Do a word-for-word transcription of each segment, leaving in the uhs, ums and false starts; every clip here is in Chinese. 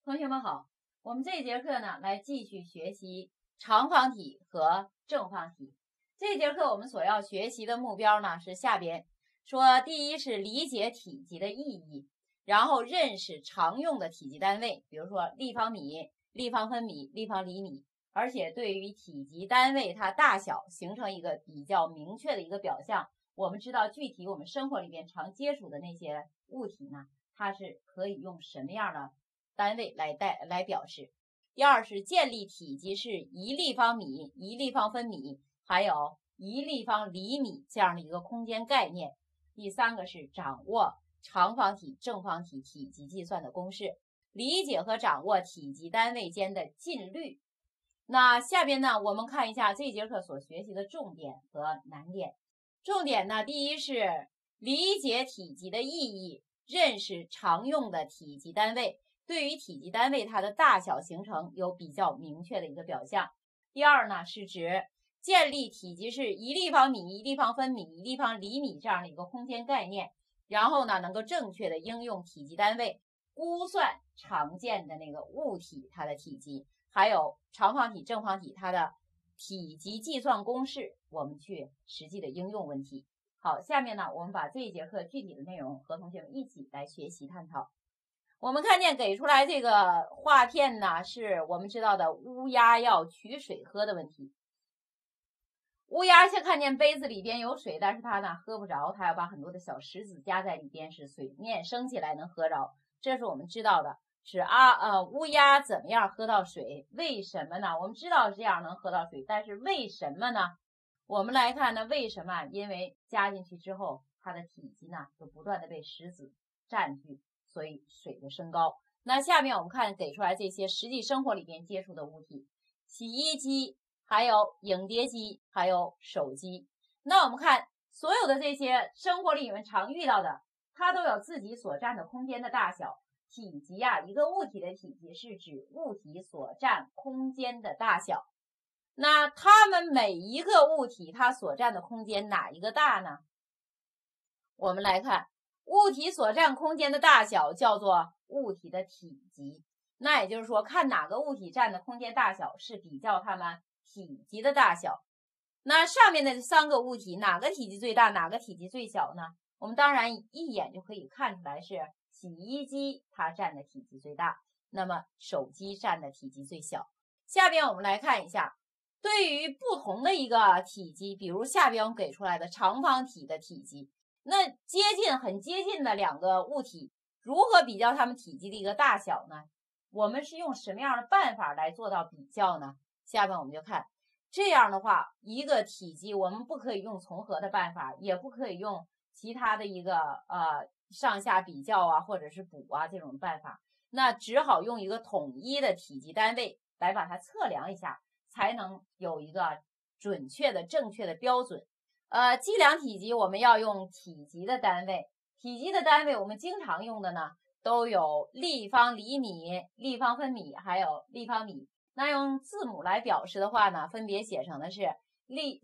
同学们好，我们这节课呢来继续学习长方体和正方体。这节课我们所要学习的目标呢是下边说，第一是理解体积的意义，然后认识常用的体积单位，比如说立方米、立方分米、立方厘米，而且对于体积单位它大小形成一个比较明确的一个表象。我们知道具体我们生活里边常接触的那些物体呢，它是可以用什么样的单位来代来表示。第二是建立体积是一立方米、一立方分米，还有一立方厘米这样的一个空间概念。第三个是掌握长方体、正方体体积计算的公式，理解和掌握体积单位间的近律。那下边呢，我们看一下这节课所学习的重点和难点。重点呢，第一是理解体积的意义，认识常用的体积单位，对于体积单位它的大小形成有比较明确的一个表象。第二呢，是指建立体积是一立方米、一立方分米、一立方厘米这样的一个空间概念，然后呢，能够正确的应用体积单位估算常见的那个物体它的体积，还有长方体、正方体它的体积计算公式，我们去实际的应用问题。好，下面呢，我们把这一节课具体的内容和同学们一起来学习探讨。我们看见给出来这个画片呢，是我们知道的乌鸦要取水喝的问题。乌鸦先看见杯子里边有水，但是它呢喝不着，它要把很多的小石子加在里边，使水面升起来能喝着。这是我们知道的，是啊呃乌鸦怎么样喝到水？为什么呢？我们知道这样能喝到水，但是为什么呢？我们来看呢，为什么？因为加进去之后，它的体积呢就不断的被石子占据，所以水的升高。那下面我们看给出来这些实际生活里边接触的物体，洗衣机，还有影碟机，还有手机。那我们看所有的这些生活里面常遇到的，它都有自己所占的空间的大小。体积啊，一个物体的体积是指物体所占空间的大小。那它们每一个物体它所占的空间哪一个大呢？我们来看物体所占空间的大小叫做物体的体积，那也就是说看哪个物体占的空间大小是比较它们体积的大小。那上面的三个物体哪个体积最大，哪个体积最小呢？我们当然一眼就可以看出来是洗衣机它占的体积最大，那么手机占的体积最小。下边我们来看一下，对于不同的一个体积，比如下边我们给出来的长方体的体积，那接近很接近的两个物体，如何比较它们体积的一个大小呢？我们是用什么样的办法来做到比较呢？下面我们就看，这样的话，一个体积我们不可以用从合的办法，也不可以用其他的一个呃上下比较啊，或者是补啊这种办法，那只好用一个统一的体积单位来把它测量一下，才能有一个准确的正确的标准。呃，计量体积我们要用体积的单位，体积的单位我们经常用的呢都有立方厘米、立方分米，还有立方米。那用字母来表示的话呢，分别写成的是立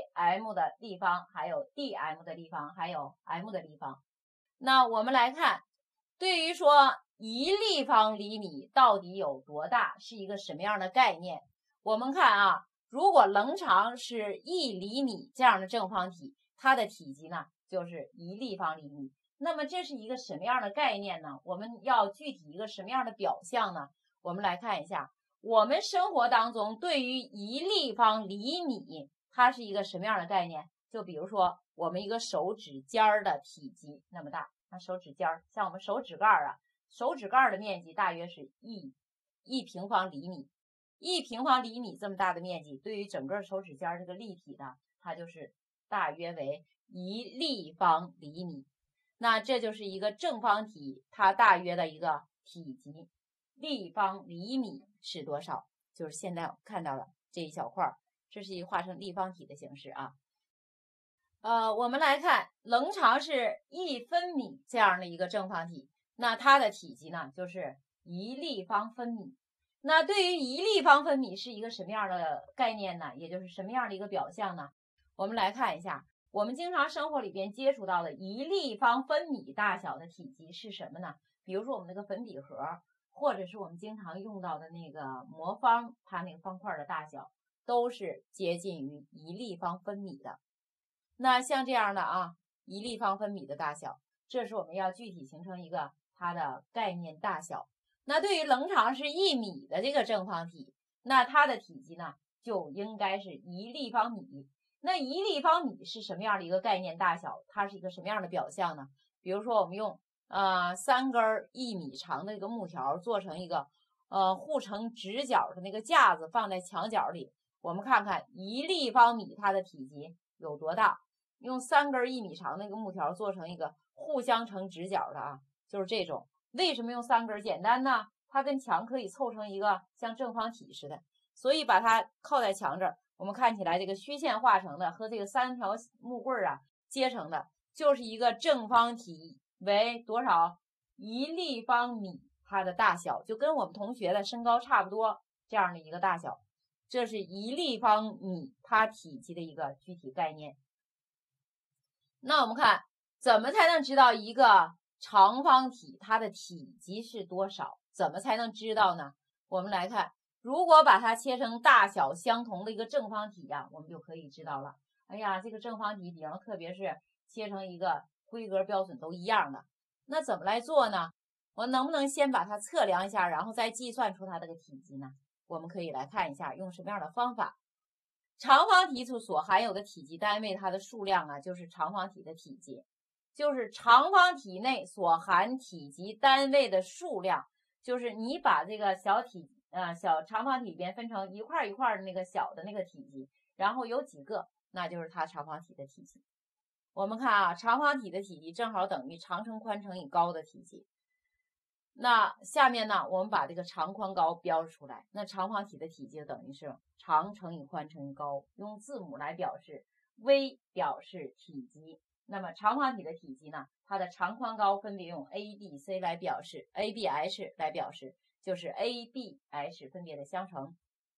cm 的立方，还有 dm 的立方，还有 m 的立方。那我们来看，对于说一立方厘米到底有多大，是一个什么样的概念？我们看啊，如果棱长是一厘米这样的正方体，它的体积呢就是一立方厘米。那么这是一个什么样的概念呢？我们要具体一个什么样的表象呢？我们来看一下，我们生活当中对于一立方厘米，它是一个什么样的概念？就比如说我们一个手指尖儿的体积那么大，那手指尖儿像我们手指盖啊，手指盖的面积大约是一一平方厘米。一平方厘米这么大的面积，对于整个手指尖这个立体的，它就是大约为一立方厘米。那这就是一个正方体，它大约的一个体积，立方厘米是多少？就是现在看到了这一小块，这是一画成立方体的形式啊。呃，我们来看棱长是一分米这样的一个正方体，那它的体积呢就是一立方分米。那对于一立方分米是一个什么样的概念呢？也就是什么样的一个表象呢？我们来看一下，我们经常生活里边接触到的一立方分米大小的体积是什么呢？比如说我们那个粉笔盒， 或者是我们经常用到的那个魔方，它那个方块的大小都是接近于一立方分米的。那像这样的啊，一立方分米的大小，这是我们要具体形成一个它的概念大小。那对于棱长是一米的这个正方体，那它的体积呢就应该是一立方米。那一立方米是什么样的一个概念大小？它是一个什么样的表象呢？比如说我们用呃三根一米长的一个木条做成一个呃护成直角的那个架子，放在墙角里，我们看看一立方米它的体积有多大。用三根一米长的一个木条做成一个互相成直角的啊，就是这种。为什么用三根？简单呢，它跟墙可以凑成一个像正方体似的，所以把它靠在墙这儿，我们看起来这个虚线画成的和这个三条木棍啊接成的，就是一个正方体，为多少？一立方米，它的大小就跟我们同学的身高差不多这样的一个大小，这是一立方米它体积的一个具体概念。那我们看怎么才能知道一个长方体它的体积是多少？怎么才能知道呢？我们来看，如果把它切成大小相同的一个正方体呀、啊，我们就可以知道了。哎呀，这个正方体，比方特别是切成一个规格标准都一样的，那怎么来做呢？我能不能先把它测量一下，然后再计算出它这个体积呢？我们可以来看一下用什么样的方法。长方体所含有的体积单位，它的数量啊，就是长方体的体积，就是长方体内所含体积单位的数量，就是你把这个小体呃小长方体里边分成一块一块的那个小的那个体积，然后有几个，那就是它长方体的体积。我们看啊，长方体的体积正好等于长乘宽乘以高的体积。那下面呢，我们把这个长宽高标出来。那长方体的体积等于是长乘以宽乘以高，用字母来表示 ，V 表示体积。那么长方体的体积呢，它的长宽高分别用 A、B、C 来表示 ，A、B、H 来表示，就是 A、B、H 分别的相乘。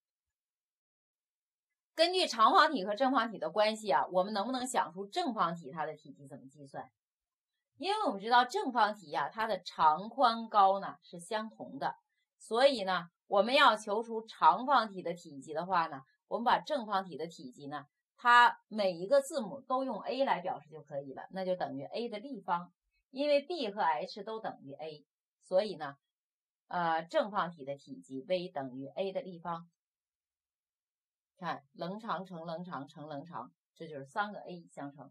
根据长方体和正方体的关系啊，我们能不能想出正方体它的体积怎么计算？因为我们知道正方体呀、啊，它的长宽高呢是相同的，所以呢，我们要求出长方体的体积的话呢，我们把正方体的体积呢，它每一个字母都用 A 来表示就可以了，那就等于 A 的立方。因为 B 和 H 都等于 A， 所以呢，呃，正方体的体积 V 等于 A 的立方。看，棱长乘棱长乘棱长，这就是三个 A 相乘。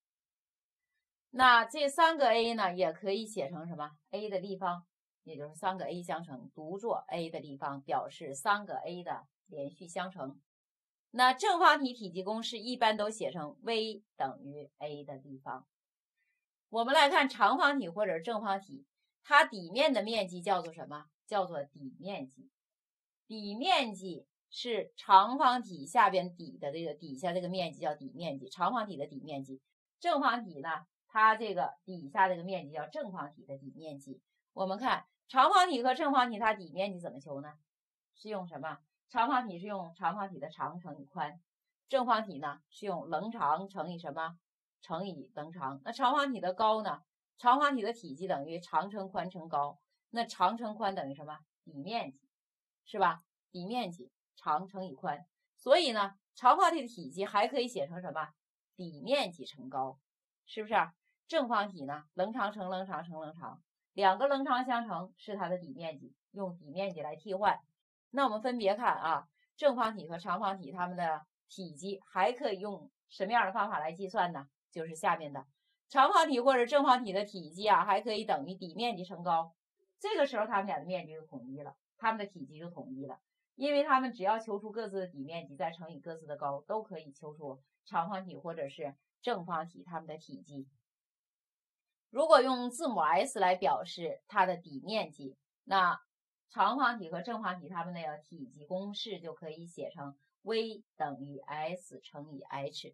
那这三个 A 呢，也可以写成什么 ？A 的立方，也就是三个 A 相乘，读作 A 的立方，表示三个 A 的连续相乘。那正方体体积公式一般都写成 V 等于 A 的立方。我们来看长方体或者正方体，它底面的面积叫做什么？叫做底面积。底面积是长方体下边底的这个底下这个面积叫底面积，长方体的底面积。正方体呢？它这个底下这个面积叫正方体的底面积。我们看长方体和正方体它底面积怎么求呢？是用什么？长方体是用长方体的长乘以宽，正方体呢是用棱长乘以什么？乘以棱长。那长方体的高呢？长方体的体积等于长乘宽乘高，那长乘宽等于什么？底面积，是吧？底面积长乘以宽，所以呢，长方体的体积还可以写成什么？底面积乘高，是不是？正方体呢，棱长乘棱长乘棱长，两个棱长相乘是它的底面积，用底面积来替换。那我们分别看啊，正方体和长方体它们的体积还可以用什么样的方法来计算呢？就是下面的长方体或者正方体的体积啊，还可以等于底面积乘高。这个时候它们俩的面积就统一了，它们的体积就统一了，因为它们只要求出各自的底面积，再乘以各自的高，都可以求出长方体或者是正方体它们的体积。如果用字母 S 来表示它的底面积，那长方体和正方体它们的体积公式就可以写成 V 等于 S 乘以 H。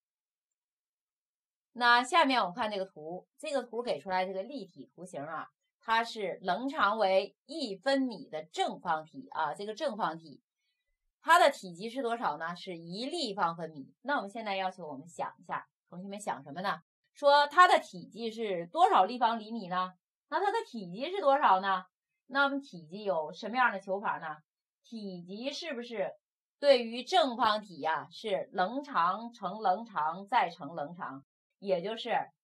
那下面我们看这个图，这个图给出来这个立体图形啊，它是棱长为一分米的正方体啊，这个正方体它的体积是多少呢？是一立方分米。那我们现在要求我们想一下，同学们想什么呢？说它的体积是多少立方厘米呢？那它的体积是多少呢？ 那我们体积有什么样的求法呢？体积是不是对于正方体呀、啊、是棱长乘棱长再乘棱长，也就是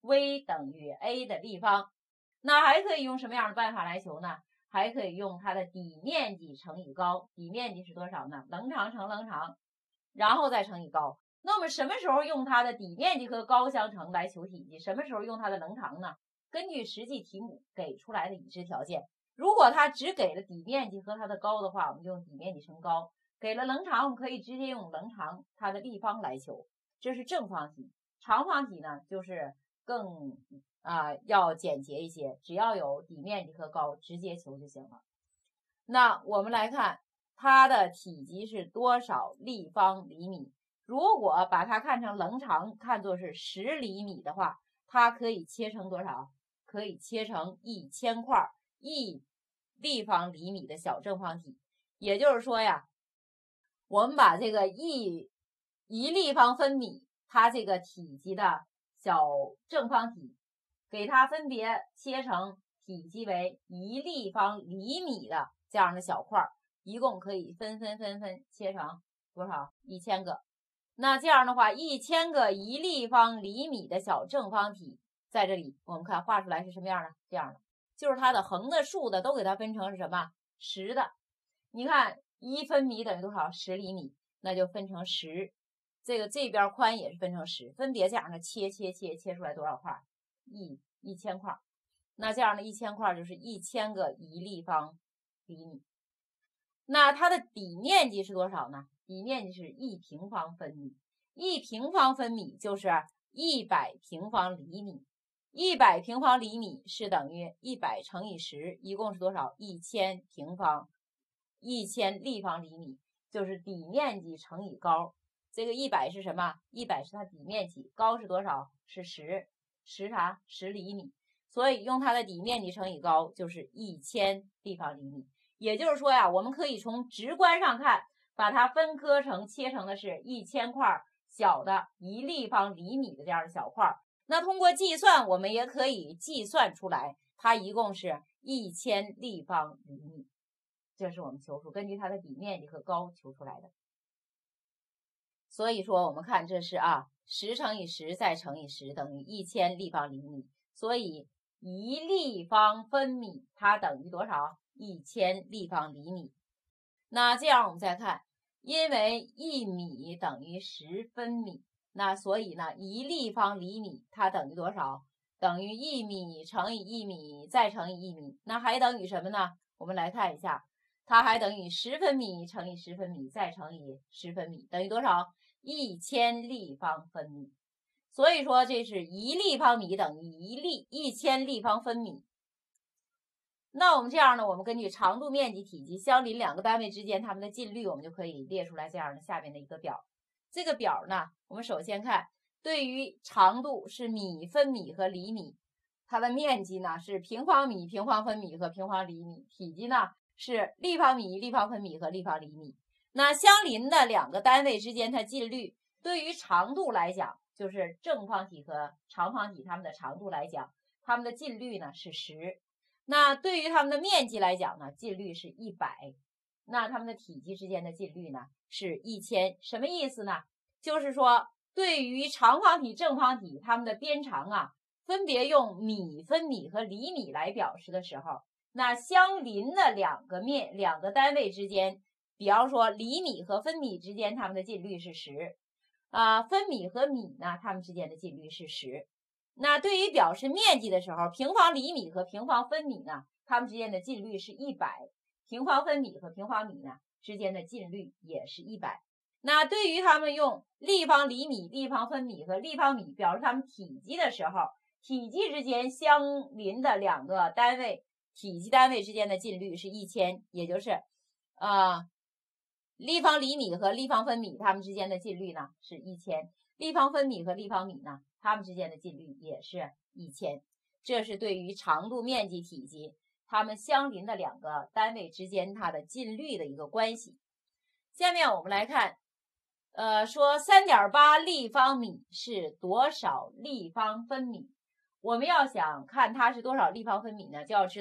v 等于 a 的立方。那还可以用什么样的办法来求呢？还可以用它的底面积乘以高，底面积是多少呢？棱长乘棱长，然后再乘以高。那我们什么时候用它的底面积和高相乘来求体积？什么时候用它的棱长呢？根据实际题目给出来的已知条件，如果它只给了底面积和它的高的话，我们就用底面积乘高；给了棱长，我们可以直接用棱长它的立方来求。这是正方体。长方体呢，就是更啊、呃、要简洁一些，只要有底面积和高，直接求就行了。那我们来看它的体积是多少立方厘米。如果把它看成棱长，看作是十厘米的话，它可以切成多少？可以切成一千块一立方厘米的小正方体。也就是说呀，我们把这个一一立方分米它这个体积的小正方体，给它分别切成体积为一立方厘米的这样的小块，一共可以分分分分切成多少？一千个。那这样的话，一千个一立方厘米的小正方体，在这里我们看画出来是什么样的？这样的，就是它的横的、竖的都给它分成是什么？十的。你看一分米等于多少？十厘米，那就分成十。这个这边宽也是分成十，分别这样的切切切切出来多少块？一一千块。那这样的一千块就是一千个一立方厘米。那它的底面积是多少呢？底面积是一平方分米，一平方分米就是一百平方厘米，一百平方厘米是等于一百乘以十，一共是多少？一千平方，一千立方厘米，就是底面积乘以高。这个一百是什么？一百是它底面积，高是多少？是十，十啥？十厘米。所以用它的底面积乘以高就是一千立方厘米。也就是说呀，我们可以从直观上看，把它分割成切成的是一千块小的一立方厘米的这样的小块。那通过计算，我们也可以计算出来，它一共是一千立方厘米。这是我们求出根据它的底面积和高求出来的。所以说我们看这是啊，十乘以十再乘以十等于一千立方厘米。所以一立方分米它等于多少？一千立方厘米。那这样我们再看，因为一米等于十分米，那所以呢一立方厘米它等于多少？等于一米乘以一米再乘以一米。那还等于什么呢？我们来看一下，它还等于十分米乘以十分米再乘以十分米，等于多少？一千立方分米。所以说这是一立方米等于一立一千立方分米。那我们这样呢，我们根据长度、面积、体积相邻两个单位之间它们的进律，我们就可以列出来这样的下面的一个表。这个表呢，我们首先看，对于长度是米、分米和厘米，它的面积呢是平方米、平方分米和平方厘米，体积呢是立方米、立方分米和立方厘米。那相邻的两个单位之间它进律，对于长度来讲，就是正方体和长方体它们的长度来讲，它们的进律呢是十。那对于它们的面积来讲呢，进律是一百。那它们的体积之间的进律呢是一千。什么意思呢？就是说对于长方体、正方体它们的边长啊，分别用米、分米和厘米来表示的时候，那相邻的两个面两个单位之间，比方说厘米和分米之间它们的进律是十啊，分米和米呢它们之间的进律是十。那对于表示面积的时候，平方厘米和平方分米呢，它们之间的进律是一百，平方分米和平方米呢之间的进律也是一百。那对于它们用立方厘米、立方分米和立方米表示它们体积的时候，体积之间相邻的两个单位体积单位之间的进律是一千，也就是啊、呃，立方厘米和立方分米它们之间的进律呢是一千，立方分米和立方米呢它们之间的进律也是一千。这是对于长度、面积、体积它们相邻的两个单位之间它的进律的一个关系。下面我们来看呃，说 三点八 立方米是多少立方分米。我们要想看它是多少立方分米呢，就要知道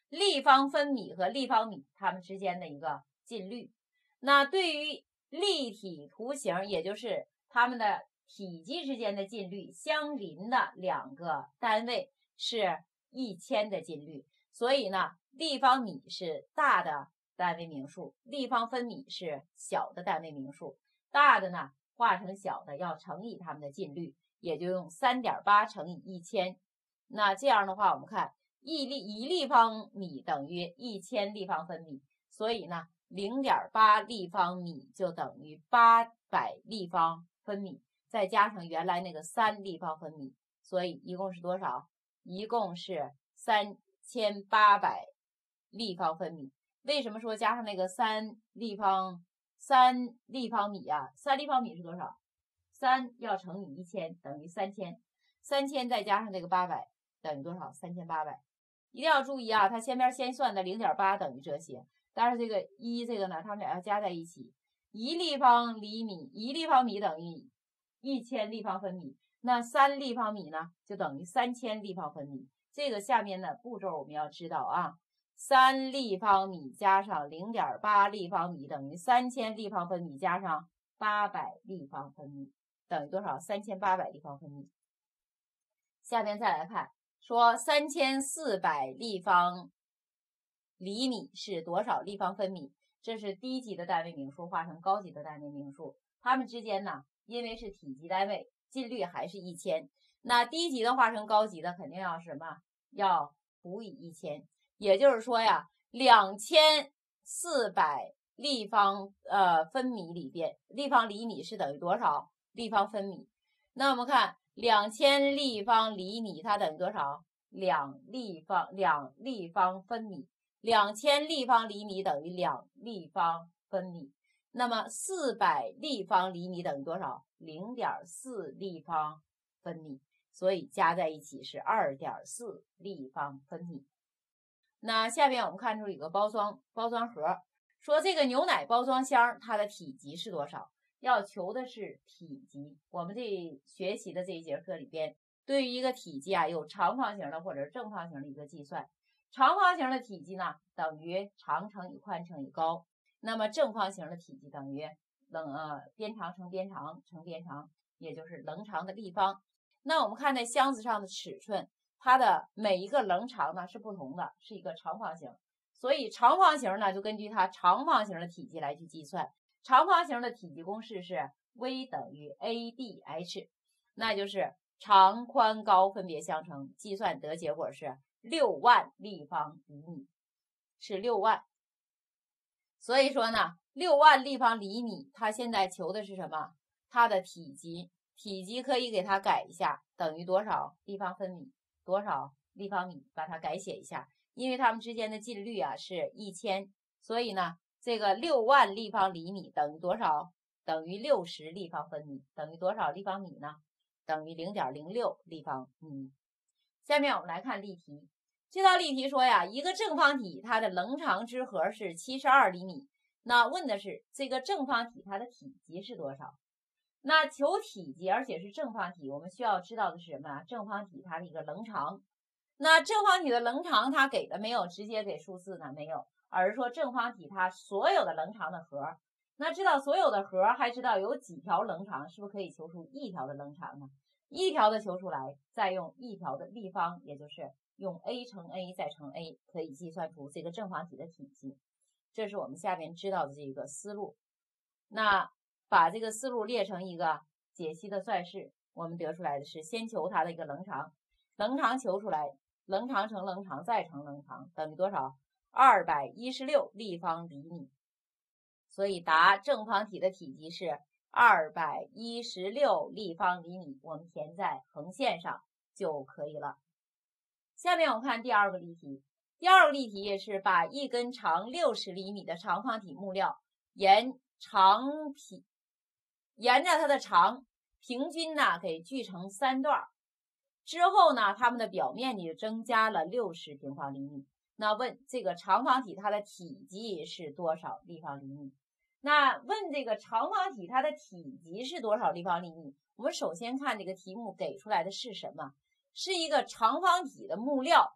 立方分米和立方米它们之间的一个进率。那对于立体图形，也就是它们的体积之间的进率相邻的两个单位是一千的进率，所以呢，立方米是大的单位名数，立方分米是小的单位名数。大的呢化成小的要乘以它们的进率，也就用 三点八 乘以一千。那这样的话，我们看一立一立方米等于一千立方分米，所以呢 零点八 立方米就等于八百立方分米，再加上原来那个三立方分米，所以一共是多少？一共是三千八百立方分米。为什么说加上那个三立方三立方米呀、啊？三立方米是多少？三要乘以一千等于三千，三千再加上这个八百等于多少？三千八百。一定要注意啊，它前面先算的 零点八 等于这些，但是这个一这个呢，它们俩要加在一起。一立方厘米，一立方米等于一千立方分米，那三立方米呢就等于三千立方分米。这个下面的步骤我们要知道啊，三立方米加上 零点八 立方米等于三千立方分米加上八百立方分米等于多少？三千八百立方分米。下边再来看，说三千四百立方厘米是多少立方分米？这是低级的单位名数化成高级的单位名数，它们之间呢，因为是体积单位，进率还是一千。那低级的化成高级的肯定要什么？要除以一千。也就是说呀，两千四百立方呃分米里边，立方厘米是等于多少立方分米？那我们看两千立方厘米，它等于多少？两立方两立方分米。两千立方厘米等于两立方分米。那么四百立方厘米等于多少？ 零点四 立方分米。所以加在一起是 二点四 立方分米。那下边我们看出一个包装包装盒，说这个牛奶包装箱它的体积是多少？要求的是体积。我们这学习的这一节课里边，对于一个体积啊，有长方形的或者正方形的一个计算。长方形的体积呢，等于长乘以宽乘以高。那么正方形的体积等于冷呃边长乘边长乘边长，也就是棱长的立方。那我们看在箱子上的尺寸，它的每一个棱长呢是不同的，是一个长方形。所以长方形呢就根据它长方形的体积来去计算。长方形的体积公式是 V 等于 A B H， 那就是长宽高分别相乘，计算得结果是六万立方厘米，是六万。所以说呢，六万立方厘米，它现在求的是什么？它的体积，体积可以给它改一下，等于多少立方分米？多少立方米？把它改写一下，因为它们之间的进率啊是一千，所以呢，这个六万立方厘米等于多少？等于六十立方分米，等于多少立方米呢？等于 零点零六 立方米。下面我们来看例题。这道例题说呀，一个正方体它的棱长之和是七十二厘米，那问的是这个正方体它的体积是多少？那求体积，而且是正方体，我们需要知道的是什么啊？正方体它的一个棱长。那正方体的棱长它给的没有直接给数字呢？没有，而是说正方体它所有的棱长的和。那知道所有的和，还知道有几条棱长，是不是可以求出一条的棱长呢？一条的求出来，再用一条的立方，也就是用 a 乘 a 再乘 a， 可以计算出这个正方体的体积。这是我们下面知道的这个思路。那把这个思路列成一个解析的算式，我们得出来的是先求它的一个棱长，棱长求出来，棱长乘棱长再乘棱长等于多少？二百一十六立方厘米。所以答正方体的体积是二百一十六立方厘米，我们填在横线上就可以了。下面我们看第二个例题。第二个例题也是把一根长六十厘米的长方体木料沿长平沿着它的长平均呢给锯成三段，之后呢它们的表面积增加了六十平方厘米。那问这个长方体它的体积是多少立方厘米？那问这个长方体它的体积是多少立方厘米？我们首先看这个题目给出来的是什么？是一个长方体的木料，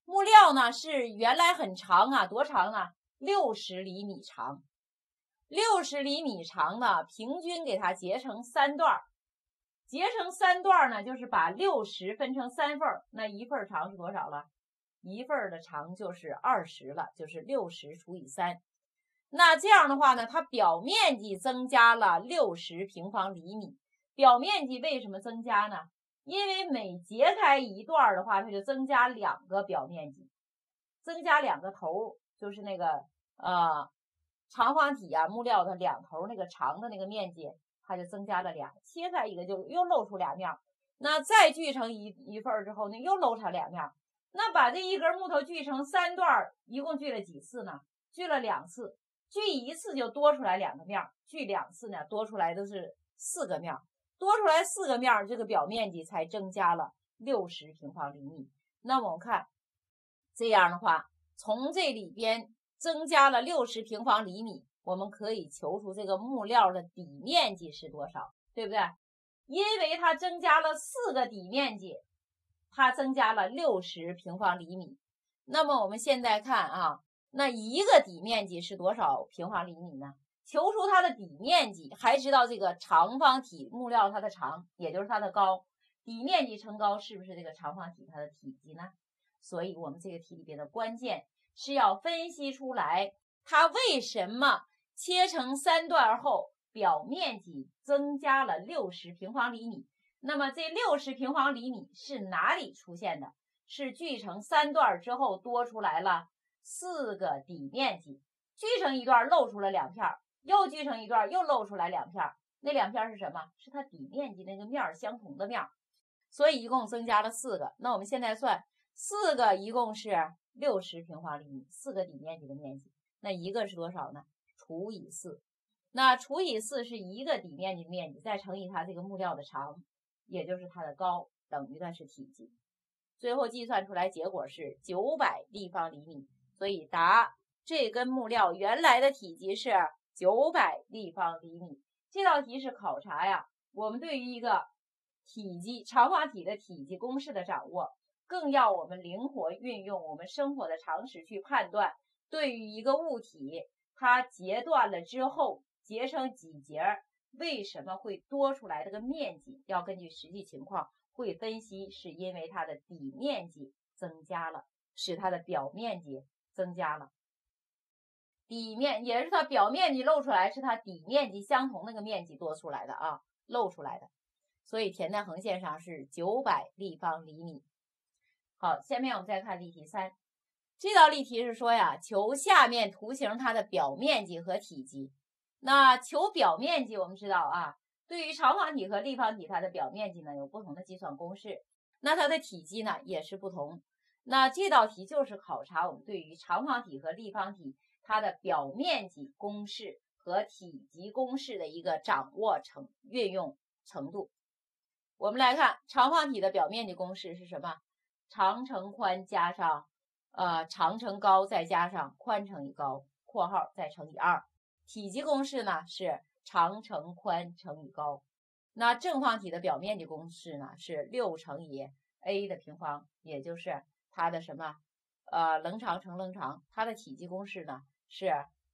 木料呢是原来很长啊，多长呢？六十厘米长，六十厘米长呢，平均给它截成三段，截成三段呢，就是把六十分成三份，那一份长是多少了？一份的长就是二十了，就是六十除以三。那这样的话呢，它表面积增加了六十平方厘米。表面积为什么增加呢？因为每截开一段的话，它就增加两个表面积，增加两个头，就是那个呃长方体啊，木料的两头那个长的那个面积，它就增加了俩，切开一个就又露出俩面，那再锯成一一份之后呢，又露出俩面。那把这一根木头锯成三段，一共锯了几次呢？锯了两次，锯一次就多出来两个面，锯两次呢，多出来的是四个面，多出来四个面，这个表面积才增加了六十平方厘米。那么我们看这样的话，从这里边增加了六十平方厘米，我们可以求出这个木料的底面积是多少，对不对？因为它增加了四个底面积，它增加了六十平方厘米。那么我们现在看啊，那一个底面积是多少平方厘米呢？求出它的底面积，还知道这个长方体木料它的长，也就是它的高，底面积乘高是不是这个长方体它的体积呢？所以我们这个题里边的关键是要分析出来它为什么切成三段后表面积增加了六十平方厘米。那么这六十平方厘米是哪里出现的？是锯成三段之后多出来了四个底面积，锯成一段露出了两片，又锯成一段又露出来两片，那两片是什么？是它底面积那个面相同的面，所以一共增加了四个。那我们现在算四个一共是六十平方厘米，四个底面积的面积，那一个是多少呢？除以四，那除以四是一个底面积的面积，再乘以它这个木料的长，也就是它的高，等于它是体积。最后计算出来结果是九百立方厘米，所以答这根木料原来的体积是九百立方厘米。这道题是考察呀，我们对于一个体积长方体的体积公式的掌握，更要我们灵活运用我们生活的常识去判断，对于一个物体它截断了之后截成几节，为什么会多出来这个面积，要根据实际情况会分析，是因为它的底面积增加了，使它的表面积增加了。底面也是它表面积露出来，是它底面积相同那个面积多出来的啊，露出来的。所以填在横线上是九百立方厘米。好，下面我们再看例题三。这道例题是说呀，求下面图形它的表面积和体积。那求表面积，我们知道啊，对于长方体和立方体，它的表面积呢有不同的计算公式，那它的体积呢也是不同。那这道题就是考察我们对于长方体和立方体它的表面积公式和体积公式的一个掌握程运用程度。我们来看长方体的表面积公式是什么？长乘宽加上呃长乘高再加上宽乘以高（括号再乘以二）。体积公式呢是长乘宽乘以高。那正方体的表面积公式呢是六乘以 a 的平方，也就是它的什么呃棱长乘棱长。它的体积公式呢是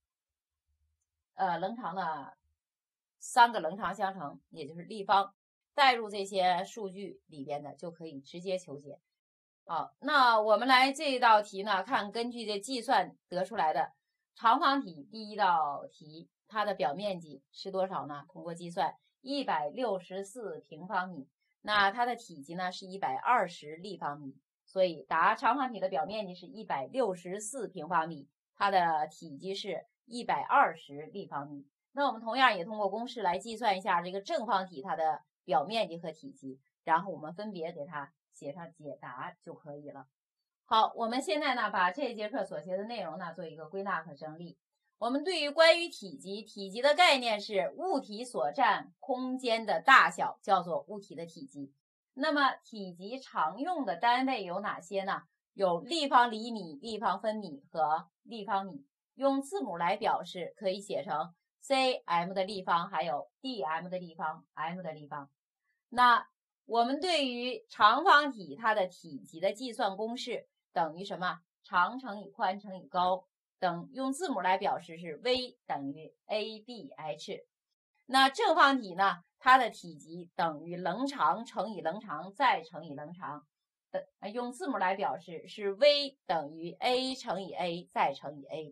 呃棱长的三个棱长相乘，也就是立方。带入这些数据里边的就可以直接求解。好，那我们来这一道题呢，看根据这计算得出来的长方体第一道题，它的表面积是多少呢？通过计算一百六十四平方米，那它的体积呢是一百二十立方米，所以答长方体的表面积是一百六十四平方米，它的体积是一百二十立方米。那我们同样也通过公式来计算一下这个正方体它的表面积和体积，然后我们分别给它写上解答就可以了。好，我们现在呢把这一节课所学的内容呢做一个归纳和整理。我们对于关于体积，体积的概念是物体所占空间的大小，叫做物体的体积。那么体积常用的单位有哪些呢？有立方厘米、立方分米和立方米。用字母来表示，可以写成 cm 的立方，还有 dm 的立方 ，m 的立方。那我们对于长方体它的体积的计算公式等于什么？长乘以宽乘以高等，用字母来表示是 v 等于 a b h。那正方体呢，它的体积等于棱长乘以棱长再乘以棱长的，用字母来表示是 v 等于 a 乘以 a 再乘以 a。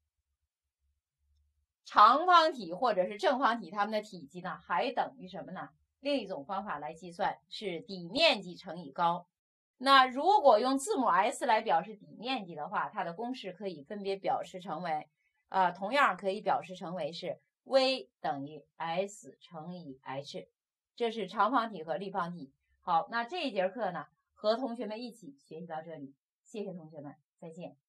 长方体或者是正方体，它们的体积呢还等于什么呢？另一种方法来计算是底面积乘以高。那如果用字母 S 来表示底面积的话，它的公式可以分别表示成为，呃，同样可以表示成为是 v 等于 S 乘以 h， 这是长方体和立方体。好，那这一节课呢，和同学们一起学习到这里，谢谢同学们，再见。